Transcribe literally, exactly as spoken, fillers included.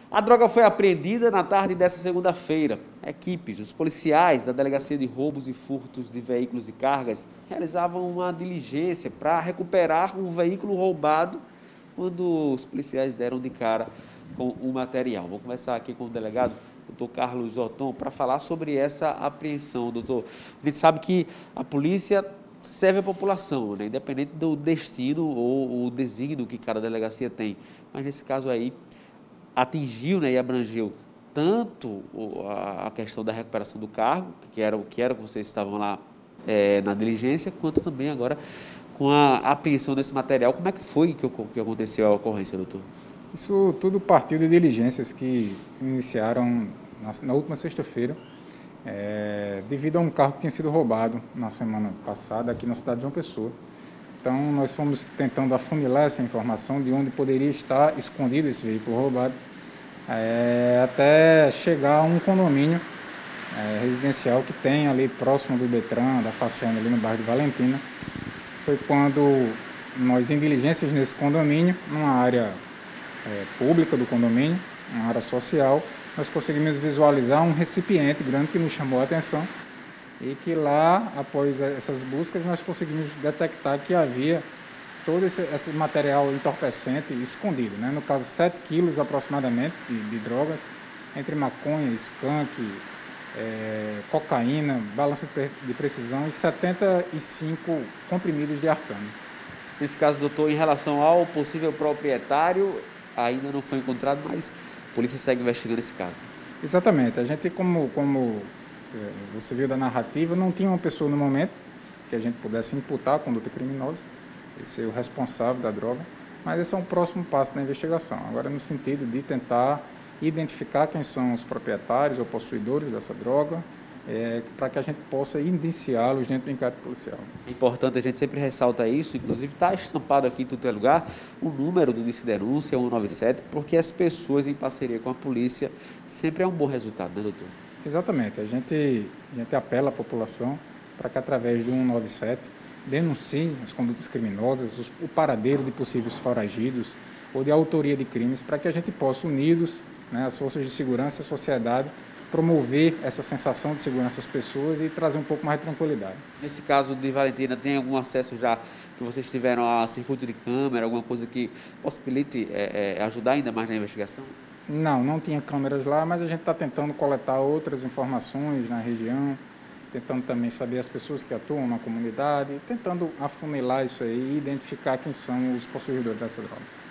A droga foi apreendida na tarde desta segunda-feira. Equipes, os policiais da Delegacia de Roubos e Furtos de Veículos e Cargas realizavam uma diligência para recuperar um veículo roubado quando os policiais deram de cara com o material. Vou conversar aqui com o delegado, doutor Carlos Oton, para falar sobre essa apreensão, doutor. A gente sabe que a polícia serve a população, né? Independente do destino ou o desígnio que cada delegacia tem. Mas nesse caso aí, atingiu, né, e abrangeu tanto a questão da recuperação do carro, que era o que era que vocês estavam lá é, na diligência, quanto também agora com a apreensão desse material. Como é que foi que, que aconteceu a ocorrência, doutor? Isso tudo partiu de diligências que iniciaram na, na última sexta-feira, é, devido a um carro que tinha sido roubado na semana passada aqui na cidade de João Pessoa. Então, nós fomos tentando afunilar essa informação de onde poderia estar escondido esse veículo roubado, é, até chegar a um condomínio é, residencial que tem ali próximo do Detran, da Facenda, ali no bairro de Valentina. Foi quando nós, em diligências nesse condomínio, numa área é, pública do condomínio, uma área social, nós conseguimos visualizar um recipiente grande que nos chamou a atenção, e que lá, após essas buscas, nós conseguimos detectar que havia todo esse, esse material entorpecente escondido, né? No caso, sete quilos aproximadamente de, de drogas, entre maconha, skunk, é, cocaína, balança de precisão e setenta e cinco comprimidos de artane. Nesse caso, doutor, em relação ao possível proprietário, ainda não foi encontrado, mas a polícia segue investigando esse caso. Exatamente. A gente, como... como você viu da narrativa, não tinha uma pessoa no momento que a gente pudesse imputar a conduta criminosa, esse é o responsável da droga, mas esse é um próximo passo da investigação. Agora, no sentido de tentar identificar quem são os proprietários ou possuidores dessa droga, é, para que a gente possa indiciá-los dentro do inquérito policial. É importante, a gente sempre ressalta isso, inclusive está estampado aqui em todo lugar o número do Disque Denúncia, cento e noventa e sete, porque as pessoas em parceria com a polícia sempre é um bom resultado, né, doutor? Exatamente, a gente, a gente apela à população para que, através do cento e noventa e sete, denuncie as condutas criminosas, os, o paradeiro de possíveis foragidos ou de autoria de crimes, para que a gente possa, unidos, né, as forças de segurança e a sociedade, promover essa sensação de segurança às pessoas e trazer um pouco mais de tranquilidade. Nesse caso de Valentina, tem algum acesso já que vocês tiveram a circuito de câmera, alguma coisa que possibilite é, é, ajudar ainda mais na investigação? Não, não tinha câmeras lá, mas a gente está tentando coletar outras informações na região, tentando também saber as pessoas que atuam na comunidade, tentando afunilar isso aí e identificar quem são os possuidores dessa droga.